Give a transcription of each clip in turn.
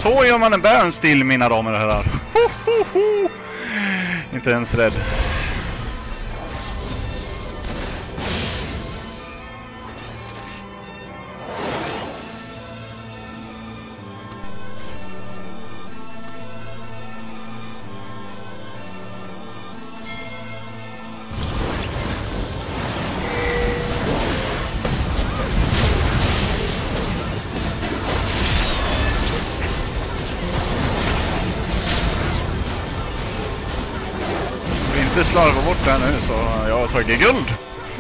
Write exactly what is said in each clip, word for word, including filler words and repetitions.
Så gör man en bärnstil, mina damer och herrar. Inte ens rädd. Inte slarva bort det nu, så jag har tagit guld.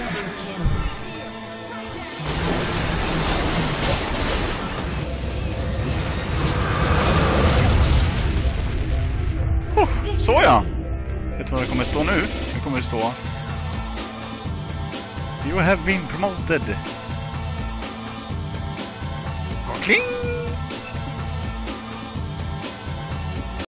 Oh, så ja. Vet du vad det kommer stå nu? Det kommer stå: You have been promoted. Kling!